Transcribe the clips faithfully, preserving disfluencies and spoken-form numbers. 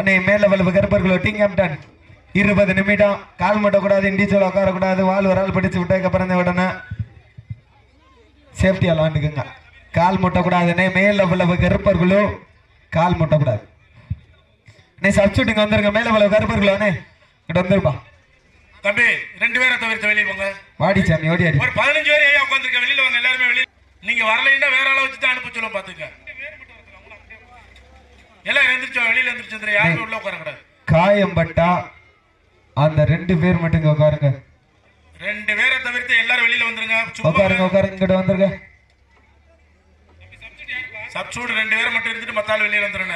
அன்னை மேல வலுவு கருப்பர்களோ டிங்காம்டன் இருபது நிமிடம் கால் மட்டக்கூடாது இண்டிச்சோல உட்காரக்கூடாது வால் ஒரு ஆள் பிடிச்சு விட்டதுக்கு அப்புறம் உடனே சேஃப்டியா விளாண்டுக்குங்க கால் முட்டக்கூடாதுன்னே மேல வலுவு கருப்பர்களோ கால் முட்டக்கூடாது நீ சப்ஸ்டியூட்டிங் வந்துருங்க மேல வலுவு கருப்பர்களோ கிட்ட வந்துருப்பா தம்பி ரெண்டு பேரை தவிர்த்து வெளியே போங்க வாடி சாமி ஓடி அடி ஒரு பதினஞ்சு பேர் ஐயா உட்காந்துருக்க வெளியில வாங்க எல்லாருமே வெளியே நீங்க வரலைன்னா வேற ஆளை வச்சு தான் அனுப்ப சொல்லுவோம் பாத்துக்க எல்லாம் எழுந்திரிச்சோம் வெளியில எழுந்திரிச்சு யாருமே உள்ள உட்கார கூடாது காயம்பட்டா அந்த ரெண்டு பேர் மட்டும் உட்காருங்க ரெண்டு பேரை தவிர்த்து எல்லாரும் வெளியில வந்துருங்க உட்காருங்க உட்காருங்க இங்கிட்ட வந்துருங்க சப்ஸ்டியூட் ரெண்டு பேரை மட்டும் இருந்துட்டு மத்த ஆள் வெளியில வந்துருங்க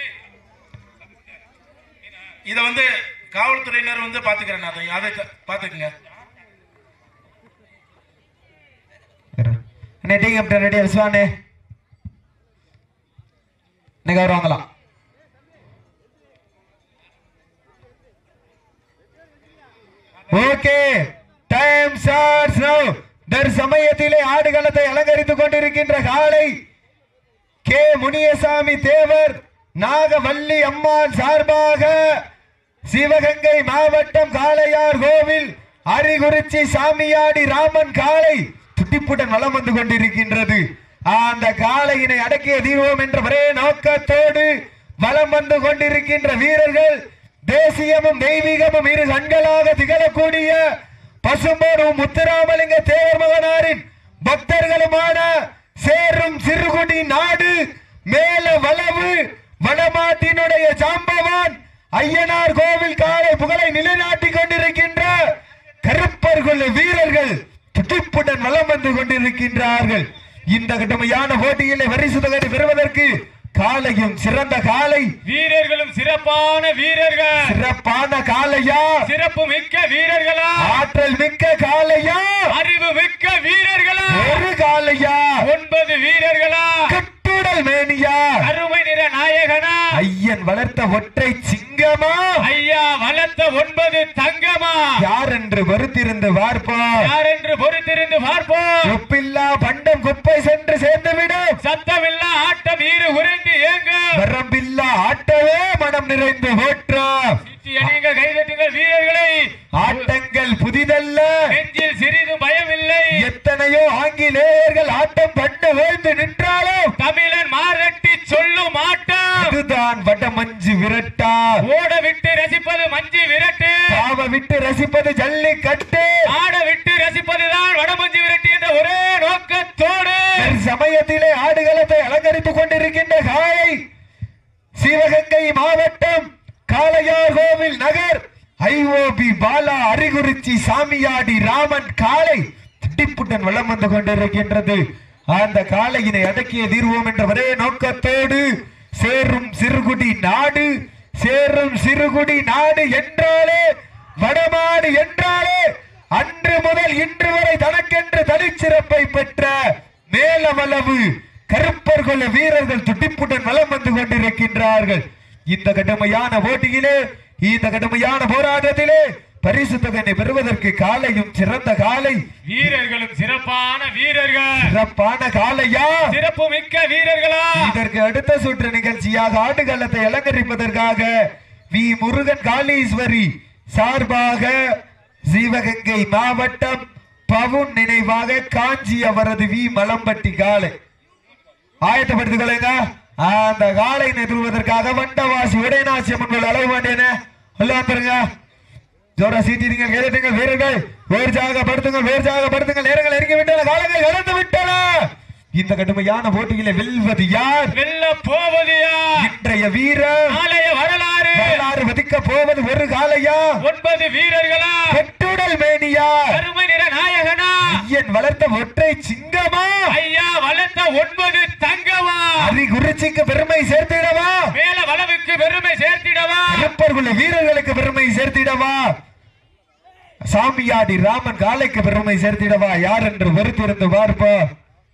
இத வந்து காவல்துறையினர் வந்து பாத்துக்கிறேன் அதை பாத்துக்குங்க ரெடி விஸ்வானே நீங்க வருவாங்களாம் ஓகே டைம் ஸ்டார்ட்ஸ் நவ தற்சமயத்திலே ஆடுகளத்தை அலங்கரித்துக் கொண்டிருக்கின்ற காளை கே முனியசாமி தேவர் நாகவல்லி அம்மான் சார்பாக சிவகங்கை மாவட்டம் காளையார் கோவில் அரிகுறிச்சி சாமியாடி ராமன் காளை துட்டிப்புடன் வலம் வந்து கொண்டிருக்கின்றது அந்த காளையினை அடக்கிய தீர்வோம் என்ற ஒரே நோக்கத்தோடு வலம் வந்து கொண்டிருக்கின்ற வீரர்கள் தேசியமும் தெய்வீகமும் இரு கண்களாக திகழக்கூடிய பசும்போடும் முத்துராமலிங்க தேவர் மகனாரின் பக்தர்களுமான சேரும் சிறுகுடி நாடு மேல வளவு வடமாட்டினுடைய சாம்பவான் ஐயனார் கோவில் காலை புகழை நிலைநாட்டிக் கொண்டிருக்கின்ற கருப்பர்கள் வீரர்கள் துடிப்புடன் வலம் வந்து கொண்டிருக்கின்றார்கள் இந்த கடுமையான போட்டியிலே பரிசு தொகை பெறுவதற்கு காலையும் சிறந்த காலை வீரர்களும் சிறப்பான வீரர்கள் சிறப்பான காலையா சிறப்பு மிக்க வீரர்களா ஆற்றல் மிக்க காலையா அறிவு மிக்க வீரர்களா ஒரு காலையா ஒன்பது வீரர்களா கட்டுடல் மேனியா அருமை நிற நாயகனா ஐயன் வளர்த்த ஒற்றை சிங்கமா ஐயா வளர்த்த ஒன்பது தங்கமா யார் என்று பொறுத்திருந்து பார்ப்போம் யார் என்று பொறுத்திருந்து பார்ப்போம் உப்பில்லா பண்டம் குப்பை சென்று சேர்ந்துவிடும் சத்தமில்லா ஆட்டம் ஈறு உறைந்து ஏங்க வரம்பில்லா ஆட்டவே மனம் நிறைந்து ஓற்றம் நீங்கள் கைதட்டுங்கள் வீரர்களை ஆட்டங்கள் புதிதல்ல நெஞ்சில் சிறிது பயமில்லை எத்தனையோ ஆங்கிலேயர்கள் ஆட்டம் கண்டு ஓய்ந்து நின்றாலும் தமிழன் மாரட்டி சொல்லும் ஆட்டம் இதுதான் வட மஞ்சு விரட்டா ஓட விட்டு ரசிப்பது மஞ்சு விரட்டு பாவ விட்டு ரசிப்பது ஜல்லிக்கட்டு ஆட விட்டு ரசிப்பதுதான் வடமஞ்சு விரட்டு என்ற ஒரே நோக்கத்தோடு சமயத்திலே ஆடுகளத்தை அலங்கரித்துக் கொண்டிருக்கின்ற காலை சிவகங்கை மாவட்டம் காளையார் கோவில் நகர் ஐஓபி பாலா அரிகுறிச்சி சாமியாடி ராமன் காளை திட்டிப்புடன் வலம் வந்து கொண்டிருக்கின்றது அந்த காளையினை அடக்கிய தீர்வோம் என்ற ஒரே நோக்கத்தோடு சேரும் சிறுகுடி நாடு சேரும் சிறுகுடி நாடு என்றாலே வடமாடு என்றாலே அன்று முதல் இன்று வரை தனக்கென்று தனிச்சிறப்பை பெற்ற மேலவளவு கருப்பர்கள் வீரர்கள் துடிப்புடன் வலம் வந்து கொண்டிருக்கின்றார்கள் இந்த கடுமையான போட்டியிலே இந்த கடுமையான போராட்டத்திலே பரிசு தொகை பெறுவதற்கு காலையும் சிறந்த காலை வீரர்களும் சிறப்பான வீரர்கள் சிறப்பான காலையா சிறப்பு மிக்க வீரர்களா இதற்கு அடுத்த சுற்று நிகழ்ச்சியாக ஆடுகளத்தை அலங்கரிப்பதற்காக வி முருகன் காளீஸ்வரி சார்பாக சிவகங்கை மாவட்டம் பவுன் நினைவாக காஞ்சி அவரது வி மலம்பட்டி காலை ஆயத்தப்படுத்திக் கொள்ளுங்க அந்த காலை எதிர்வதற்காக வண்டவாசி உடையநாசி அம்மன் அளவு மாட்டேன வந்துருங்க ஜோரா சீட்டிங்க கேட்டுங்க வீரர்கள் வேர்ஜாக படுத்துங்க வேர்ஜாக படுத்துங்க நேரங்கள் இறங்கி விட்டன காலங்கள் இழந்து விட்டன இந்த கடுமையான போட்டியில வெல்வது யார் வெல்ல போவது யார் இன்றைய வீரர் நாளைய வரலாறு வரலாறு வதிக்க போவது ஒரு காலையா ஒன்பது வீரர்களா கட்டுடல் மேனியா அருமை நிற நாயகனா ஐயன் வளர்த்த ஒற்றை சிங்கமா ஐயா வளர்த்த ஒன்பது தங்கமா அரிகுறிச்சிக்கு பெருமை சேர்த்திடவா மேல வளவுக்கு பெருமை சேர்த்திடவா கருப்பர்கள் வீரர்களுக்கு பெருமை சேர்த்திடவா சாமியாடி ராமன் காலைக்கு பெருமை சேர்த்திடவா யார் என்று பொறுத்திருந்து பார்ப்போம்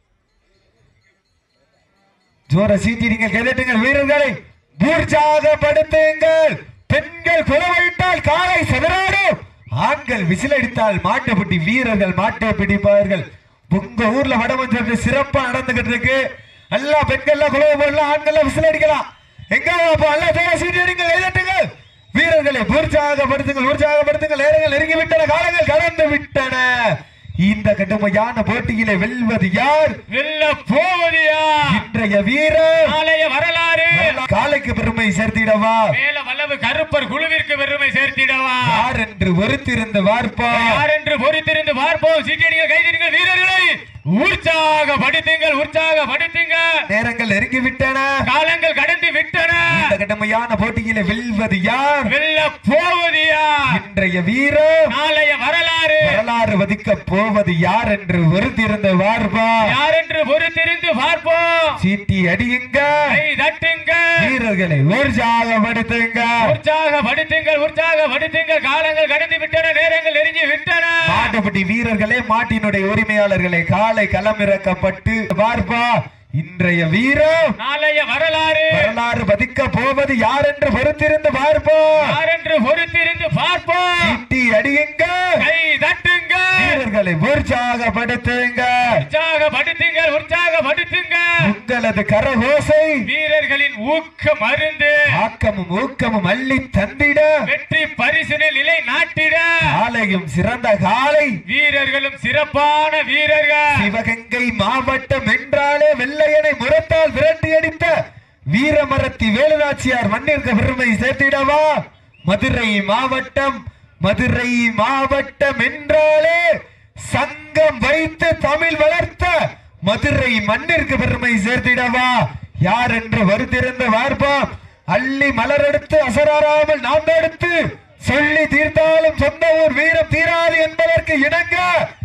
ஜோர சீட்டிடுங்க கேட்டுங்கள் வீரர்களை உற்சாகப்படுத்துங்கள் பெண்கள் குலவையிட்டால் காலை செதறாடும் ஆண்கள் விசிலடித்தால் மாட்டுப்பிடி வீரர்கள் மாட்டை பிடிப்பார்கள் உங்க ஊர்ல வடமஞ்சு சிறப்பா நடந்துகிட்டு இருக்கு எல்லா பெண்கள் குலவை போடலாம் ஆண்கள் விசில் அடிக்கலாம் எங்க அல்ல சீட்டியடிங்கள் கைதட்டுங்கள் வீரர்களை உற்சாகப்படுத்துங்கள் உற்சாகப்படுத்துங்கள் நேரங்கள் நெருங்கி விட்டன காலங்கள் கடந்து விட்டன இந்த கடுமையான போட்டியிலே வெல்வது யார் வெல்ல போவது யார் இன்றைய வீரர் நாளைய வரலாறு காலைக்கு பெருமை சேர்த்திடவா மேல வல்லவு கருப்பர் குழுவிற்கு பெருமை சேர்த்திடவா யார் என்று பொறுத்திருந்து பார்ப்போம் யார் என்று பொறுத்திருந்து பார்ப்போம் சீட்டியடிங்கள் கைதட்டுங்கள் வீரர்களை உற்சாகப்படுத்துங்கள் உற்சாகப்படுத்துங்கள் நேரங்கள் நெருங்கி விட்டன காலங்கள் கடந்து விட்டன இந்த கடுமையான போட்டியிலே வெல்வது யார் வெல்ல போவது யார் இன்றைய வீரர் நாளைய வரலாறு வரலாறு வதிக்க போவது யார் என்று பொறுத்திருந்து பார்ப்போம் யார் என்று பொறுத்திருந்து பார்ப்போம் சீட்டி அடியுங்க கை தட்டுங்க வீரர்களை உற்சாகப்படுத்துங்க உற்சாகப்படுத்துங்கள் உற்சாகப்படுத்துங்கள் காலங்கள் கடந்து விட்டன நேரங்கள் நெருங்கி விட்டன மாட்டுப்பட்டி வீரர்களே மாட்டினுடைய உரிமையாளர்களே காலை களமிறக்கப்பட்டு பார்ப்பா இன்றைய வீரம் நாளைய வரலாறு வரலாறு பதிக்க போவது யார் என்று பொறுத்திருந்து பார்ப்போம் யார் என்று பொறுத்திருந்து பார்ப்போம் சீட்டி அடியுங்க கை தட்டுங்க வீரர்களை உற்சாகப்படுத்துங்க உற்சாகப்படுத்துங்கள் உற்சாகப்படுத்துங்க உங்களது கரகோசை வீரர்களின் ஊக்கம் அருந்து ஆக்கமும் ஊக்கமும் அள்ளி தந்திட வெற்றி பரிசினை நிலை நாட்டிட காலையும் சிறந்த காலை வீரர்களும் சிறப்பான வீரர்கள் சிவகங்கை மாவட்டம் என்றாலே வெள்ளையனை முரத்தால் விரட்டி அடித்த வீரமரத்தி வேலுநாச்சியார் மண்ணிற்கு பெருமை சேர்த்திடவா மதுரை மாவட்டம் மதுரை மாவட்டம் என்றாலே சங்கம் வைத்து தமிழ் வளர்த்த மதுரை மண்ணிற்கு பெருமை சேர்த்திடவா யார் என்று வருத்திருந்து பார்ப்போம் அள்ளி மலரெடுத்து அசராராமல் நாம் எடுத்து சொல்லி தீர்த்தாலும் சொந்த ஊர் வீரம் தீராது என்பதற்கு இணங்க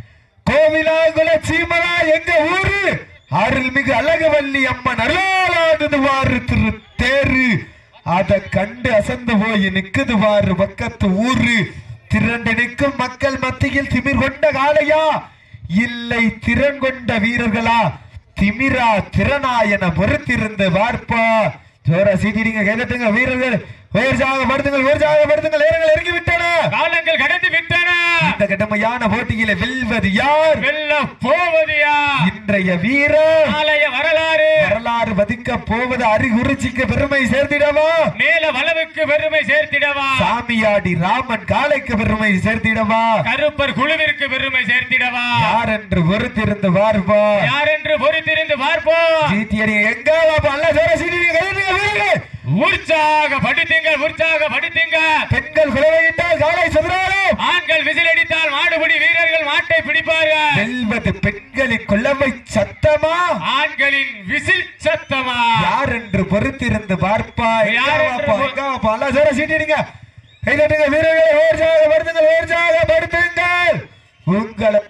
கோவிலாங்குல சீமலா எங்க ஊரு அருள்மிகு அழகவல்லி அம்மன் அருளாடுதுவாறு திரு தேரு அத கண்டு அசந்து போய் நிக்குது வாரு பக்கத்து ஊரு திரண்டு நிற்கும் மக்கள் மத்தியில் திமிர் கொண்ட காளையா இல்லை திறன் கொண்ட வீரர்களா திமிரா திறனா என பொறுத்திருந்து பார்ப்பா ஜோரா சீட்டிடுங்க கைதட்டுங்க வீரர்கள் உற்சாகப்படுத்துங்கள் உற்சாகப்படுத்துங்கள் நேரங்கள் இறங்கி விட்டன காலங்கள் கடந்து விட்டன இந்த கடுமையான போட்டியில வெல்வது யார் வெல்ல போவது யார் இன்றைய வீரர் நாளைய வரலாறு வரலாறு வதிக்க போவது அறிகுறிச்சிக்கு பெருமை சேர்த்திடவா மேல வளவுக்கு பெருமை சேர்த்திடவா சாமியாடி ராமன் காலைக்கு பெருமை சேர்த்திடவா கருப்பர் குழுவிற்கு பெருமை சேர்த்திடவா யார் என்று பொறுத்திருந்து பார்ப்பா யார் என்று பொறுத்திருந்து பார்ப்போம் சீட்டியடி எங்க அல்ல ஜோர சீட்டியடி கைதட்டுங்க வீரர்கள் உற்சாகப்படுத்துங்கள் உற்சாகப்படுத்துங்க பெண்கள் குலவையிட்டால் காலை சதுராலும் ஆண்கள் விசில் அடித்தால் மாடுபிடி வீரர்கள் மாட்டை பிடிப்பார்கள் வெல்வது பெண்களின் குலவை சத்தமா ஆண்களின் விசில் சத்தமா யார் என்று பொறுத்திருந்து பார்ப்பா யார் என்று எங்க அல்ல ஜோர சீட்டியடிங்க கைதட்டுங்க வீரர்களை உற்சாகப்படுத்துங்கள் உற்சாகப்படுத்துங்கள் உங்களை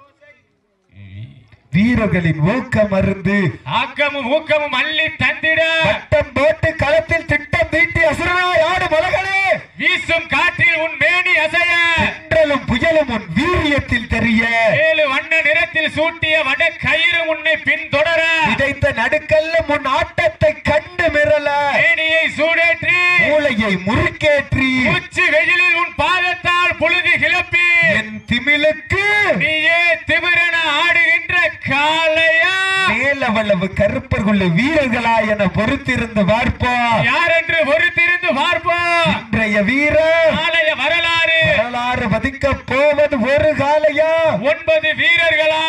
வீரர்களின் ஊக்கம் அருந்து ஆக்கமும் ஊக்கமும் அள்ளி தந்திட வட்டம் போட்டு களத்தில் திட்டம் தீட்டி அசுரனாய் ஆடு மலகளே வீசும் காற்றில் உன் மேனி அசைய தென்றலும் புயலும் உன் வீரியத்தில் தெரிய ஏழு வண்ண நிறத்தில் சூட்டிய வட கயிறு உன்னை பின்தொடர விதைத்த நடுக்கல்லும் உன் ஆட்டத்தை கண்டு மிரள மேனியை சூடேற்றி மூளையை முறுக்கேற்றி உச்சி வெயிலில் உன் பாதத்தால் புழுதி கிளப்பி என் திமிலுக்கு நீயே திமிரென ஆடுகின்ற காளையா மேலவளவு கருப்பர்கள் வீரர்களா என பொறுத்திருந்து பார்ப்போம் யார் என்று பொறுத்திருந்து பார்ப்போம் இன்றைய வீரர் நாளைய வரலாறு வரலாறு வதிக்க போவது ஒரு காளையா ஒன்பது வீரர்களா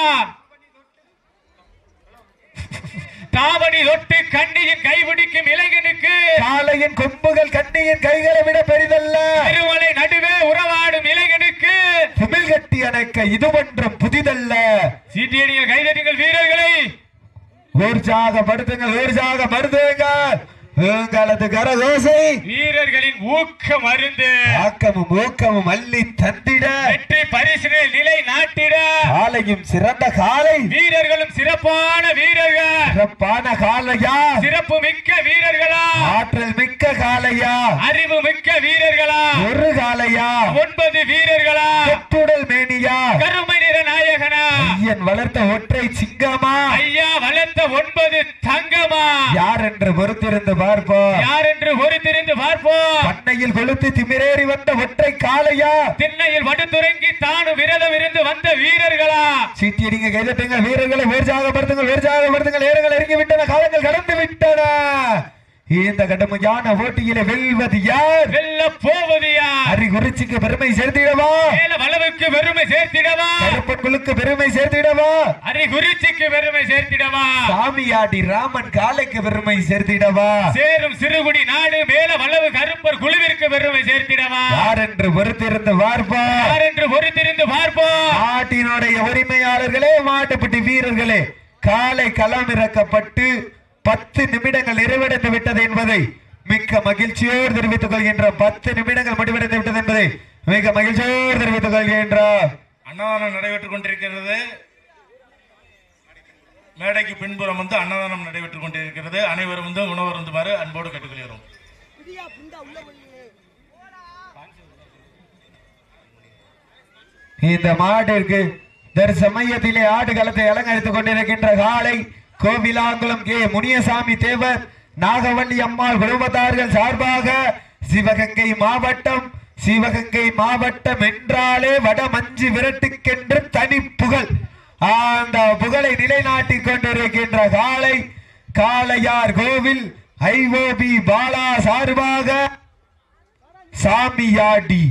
தாவணி தொட்டு கண்ணியின் கைபிடிக்கும் இளைஞனுக்கு காளையின் கொம்புகள் கண்ணியின் கைகளை விட பெரிதல்ல திருமலை நடுவே உறவாடும் இளைஞனுக்கு திமிழ் கட்டி அணைக்க இது ஒன்றும் புதிதல்ல சீட்டியடிகள் கைதட்டுங்கள் வீரர்களை உற்சாகப்படுத்துங்கள் உற்சாகப்படுத்துங்கள் உங்களது கரகோசை வீரர்களின் ஊக்கம் அருந்து ஆக்கமும் ஊக்கமும் அள்ளி தந்திட வெற்றி பரிசினை நிலை நாட்டிட காலையும் சிறந்த காலை வீரர்களும் சிறப்பான வீரர்கள் சிறப்பான காலையா சிறப்பு மிக்க வீரர்களா ஆற்றல் மிக்க காலையா அறிவு மிக்க வீரர்களா ஒரு காலையா ஒன்பது வீரர்களா செட்டுடல் மேனியா கருமை நிற நாயகனா ஐயன் வளர்த்த ஒற்றை சிங்கமா ஐயா வளர்த்த ஒன்பது தங்கமா யார் என்று பொறுத்திருந்து பார்ப்போம் யார் என்று பொறுத்திருந்து பார்ப்போம் பண்ணையில் கொளுத்து திமிரேறி வந்த ஒற்றை காளையா திண்ணையில் வடுத்துறங்கி தானு விரதம் இருந்து வந்த வீரர்களா சீட்டியடிங்க கைதட்டுங்க வீரர்களை உற்சாகப்படுத்துங்கள் உற்சாகப்படுத்துங்கள் நேரங்கள் இறங்கி விட்டன காலங்கள் கடந்து விட்டன இந்த கடுமையான போட்டியில வெல்வது யார்? வெல்ல போவது யார்? அரிகுறிச்சிக்கு பெருமை சேர்த்திடவா? மேல வளவுக்கு பெருமை சேர்த்திடவா? கருப்பன்களுக்கு பெருமை சேர்த்திடவா? அரிகுறிச்சிக்கு பெருமை சேர்த்திடவா? சாமியாடி ராமன் காலைக்கு பெருமை சேர்த்திடவா? சேரும் சிறுகுடி நாடு மேல வளவு கருப்பர் குழுவிற்கு பெருமை சேர்த்திடவா? யார் என்று பொறுத்திருந்து பார்ப்பா. யார் என்று பொறுத்திருந்து பார்ப்போம். நாட்டினுடைய உரிமையாளர்களே, மாட்டுப்பட்டி வீரர்களே, காலை களமிறக்கப்பட்டு பத்து நிமிடங்கள் நிறைவடைந்து விட்டது என்பதை மிக்க மகிழ்ச்சியோடு தெரிவித்துக் கொள்கின்றோம். பத்து நிமிடங்கள் முடிவடைந்து விட்டது என்பதை மிக மகிழ்ச்சியோடு தெரிவித்துக் கொள்கின்றோம். அன்னதானம் நடைபெற்றுக் கொண்டிருக்கிறது. மேடைக்கு பின்புறம் வந்து அன்னதானம் நடைபெற்றுக் கொண்டிருக்கிறது. அனைவரும் வந்து உணவு வருந்துமாறு அன்போடு கேட்டுக்கொள்கிறோம். இந்த மாட்டிற்கு தற்சமயத்திலே ஆடுகளத்தை அலங்கரித்துக் கொண்டிருக்கின்ற காலை கோவிலாங்குளம் கே முனியசாமி தேவர் நாகவல்லி அம்மாள் குடும்பத்தார்கள் சார்பாக சிவகங்கை மாவட்டம் சிவகங்கை மாவட்டம் என்றாலே வட மஞ்சு விரட்டுக்கென்று தனி புகழ். அந்த புகழை நிலைநாட்டிக் கொண்டிருக்கின்ற காலை காளையார் கோவில் ஐஓபி பாலா சார்பாக சாமியாடி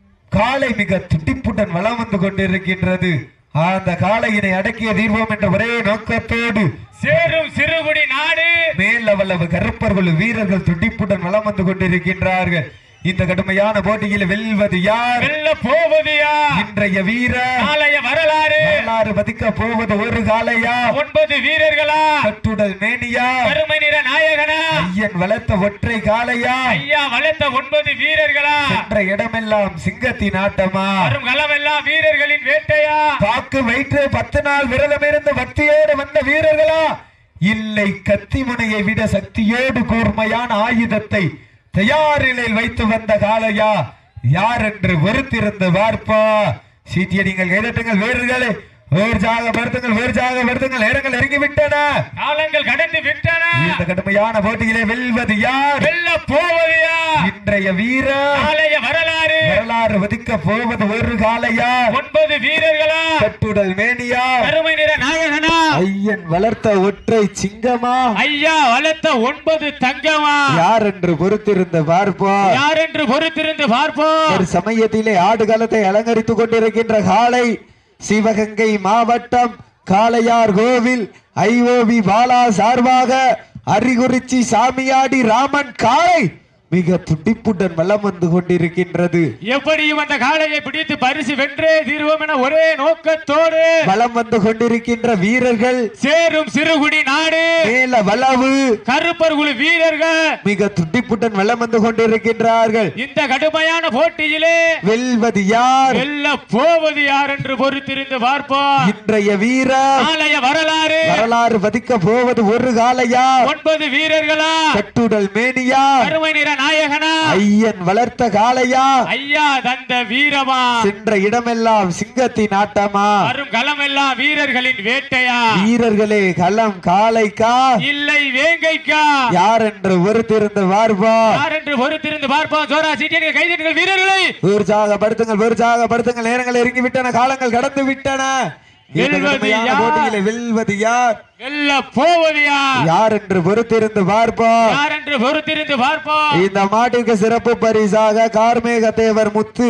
காலை மிக துடிப்புடன் வளம் வந்து கொண்டிருக்கின்றது. அந்த காளையினை அடக்கிய தீர்வோம் என்ற ஒரே நோக்கத்தோடு சேரும் சிறுகுடி நாடு மேல் அவ்வளவு கருப்பர்கள் வீரர்கள் துடிப்புடன் வளம் வந்து கொண்டிருக்கின்றார்கள். இந்த கடுமையான போட்டியில் வெல்வது யார்? வெல்ல போவது யார்? இன்றைய வீரர் காளைய வரலாறு வரலாறு பதிக்க போவது ஒரு காளையா? ஒன்பது வீரர்களா? கட்டுடல் மேனியா? கருமை நிற நாயகனா? ஐயன் வளர்த்த ஒற்றை காளையா? ஐயா வளர்த்த ஒன்பது வீரர்களா? சென்ற இடமெல்லாம் சிங்கத்தின் ஆட்டமா? வரும் களமெல்லாம் வீரர்களின் வேட்டையா? பாக்கு வயிற்று பத்து நாள் விரதம் இருந்து பக்தியோடு வந்த வீரர்களா? இல்லை, கத்தி முனையை விட சக்தியோடு கூர்மையான ஆயுதத்தை தயார் நிலையில் வைத்து வந்த காளையா? யார் என்று வெறுத்திருந்து பார்ப்பா. சீட்டிய நீங்கள் கைதட்டுங்கள் வீரர்களே, உற்சாகப்படுத்துங்கள் உற்சாகப்படுத்துங்கள். நேரங்கள் இறங்கிவிட்டன, காலங்கள் கடந்து விட்டன. இந்த கடுமையான போட்டியிலே வெல்வது யார்? வெல்ல போவது யார்? இன்றைய வீரர் காளைய வரலாறு வரலாறு வதிக்க போவது ஒரு காளையா? ஒன்பது வீரர்களா? கட்டுடல் மேனியா? கருமை நிற நாயகனா? ஐயன் வளர்த்த ஒற்றை சிங்கமா? ஐயா வளர்த்த ஒன்பது தங்கமா? யார் என்று பொறுத்திருந்து பார்ப்பா. யார் என்று பொறுத்திருந்து பார்ப்போம். ஒரு சமயத்திலே ஆடுகளத்தை அலங்கரித்துக் கொண்டிருக்கின்ற காளை சிவகங்கை மாவட்டம் காளையார் கோவில் ஐஓபி பாலா சார்பாக அரிகுறிச்சி சாமியாடி ராமன் காளை மிக துடிப்புடன் வலம் வந்து கொண்டிருக்கின்றது. எப்படியும் அந்த காளையை பிடித்து பரிசு வென்றே தீர்வோம் என ஒரே நோக்கத்தோடு வலம் வந்து கொண்டிருக்கின்ற வீரர்கள் சேரும் சிறுகுடி நாடு மேல வளவு கருப்பர் குழு வீரர்கள் மிக துடிப்புடன் வலம் வந்து கொண்டிருக்கின்றார்கள். இந்த கடுமையான போட்டியிலே வெல்வது யார்? வெல்ல போவது யார் என்று பொறுத்திருந்து பார்ப்போம். இன்றைய வீரர் காளைய வரலாறு வரலாறு வதிக்க போவது ஒரு காளையா? ஒன்பது வீரர்களா? கட்டுடல் மேனியா? கருமை நிற நாயகனா? ஐயன் வளர்த்த காளையா? ஐயா தந்த வீரமா? சென்ற இடமெல்லாம் சிங்கத்தின் ஆட்டமா? வரும் களமெல்லாம் வீரர்களின் வேட்டையா? வீரர்களே, களம் காளைக்கா இல்லை வேங்கைக்கா? யார் என்று பொறுத்திருந்து பார்ப்பா. யார் என்று பொறுத்திருந்து பார்ப்போம். ஜோரா சீட்டியர்கள் கைதட்டுங்கள் வீரர்களை. உற்சாகப்படுத்துங்கள் உற்சாகப்படுத்துங்கள். நேரங்கள் இறங்கி விட்டன, காலங்கள் கடந்து விட்டன. வெல்வது யார்? போட்டியிலே வெல்வது யார்? வெல்ல போவது யார்? யார் என்று பொறுத்திருந்து பார்ப்பா. யார் என்று பொறுத்திருந்து பார்ப்போம். இந்த மாட்டிற்கு சிறப்பு பரிசாக கார்மேக தேவர் முத்து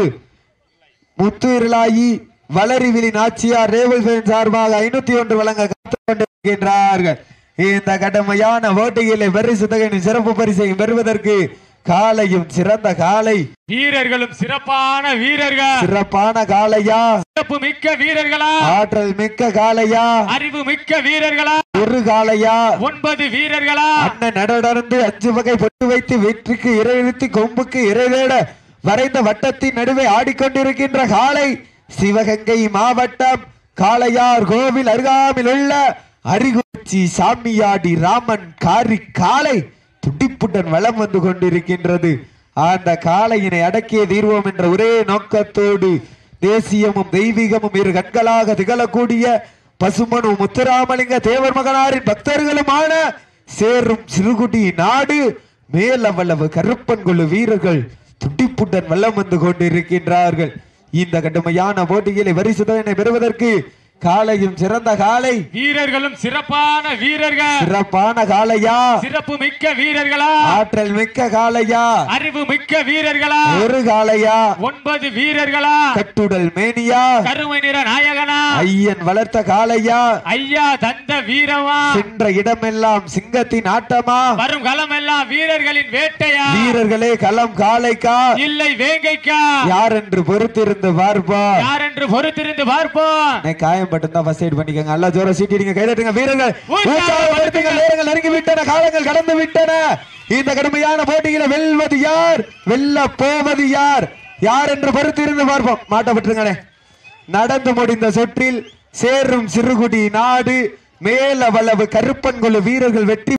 முத்து இருளாயி வளரிவிலி நாச்சியார் ரேவல் சார்பாக ஐநூத்தி ஒன்று வழங்க காத்துக் கொண்டிருக்கின்றார்கள். இந்த கடுமையான போட்டியிலே பரிசு தொகையின் சிறப்பு பரிசையும் பெறுவதற்கு காலையும் சிறந்த காலை, வீரர்களும் சிறப்பான வீரர்கள். சிறப்பான காளையா? சிறப்பு மிக்க வீரர்களா? ஆற்றல் மிக்க காளையா? அறிவு மிக்க வீரர்களா? ஒரு காளையா? ஒன்பது வீரர்களா? அண்ணன் நடந்து அஞ்சு வகை பொட்டு வைத்து வெற்றிக்கு இறைநிறுத்தி கொம்புக்கு இறைவேட வரைந்த வட்டத்தின் நடுவே ஆடிக்கொண்டிருக்கின்ற காளை சிவகங்கை மாவட்டம் காளையார் கோவில் அருகாமையில் உள்ள அரிகுறிச்சி சாமியாடி ராமன் காரி காளை துடிப்புடன் வலம் வந்து கொண்டிருக்கின்றது. அந்த காளையினை அடக்கிய தீர்வோம் என்ற ஒரே நோக்கத்தோடு தேசியமும் தெய்வீகமும் இரு கண்களாக திகழக்கூடிய பசுமனு முத்துராமலிங்க தேவர் மகனாரின் பக்தர்களுமான சேரும் சிறுகுடி நாடு மேலவளவு கருப்பன்குழு வீரர்கள் துடிப்புடன் வலம் வந்து கொண்டிருக்கின்றார்கள். இந்த கடுமையான போட்டியிலே பரிசுதனை பெறுவதற்கு காளையும் சிறந்த காளை, வீரர்களும் சிறப்பான வீரர்கள், சிறப்பான காளையா, சிறப்பு மிக்க வீரர்களா, ஆற்றல் மிக்க காளையா, அறிவு மிக்க வீரர்களா, ஒரு காளையா, ஒன்பது வீரர்களா, கட்டுடல் மேனியா, கருமை நிற நாயகனா, ஐயன் வளர்த்த காளையா, ஐயா தந்த வீரமா, சென்ற இடமெல்லாம் சிங்கத்தின் ஆட்டமா, வரும் களம் எல்லாம் வீரர்களின் வேட்டையா, வீரர்களே களம் காளைக்கா இல்லை வேங்கைக்கா, யார் என்று பொறுத்திருந்து பார்ப்பா. யார் என்று பொறுத்திருந்து பார்ப்போம். காயம் பட்டு ஃபர்ஸ்ட் எய்ட் பண்ணிக்கங்க. நல்லா ஜோர சீட்டிடுங்க, கைதட்டுங்க வீரர்கள், உற்சாகப்படுத்துங்க. நேரங்கள் நெருங்கி விட்டன, காலங்கள் கடந்து விட்டன. இந்த கடுமையான போட்டியில வெல்வது யார், வெல்ல போவது யார், யார் என்று பொறுத்திருந்து பார்ப்போம். மாட்டப்பட்டுருங்களே. நடந்து முடிந்த சுற்றில் சேரும் சிறுகுடி நாடு மேலவளவு கருப்பன்குழு வீரர்கள் வெற்றி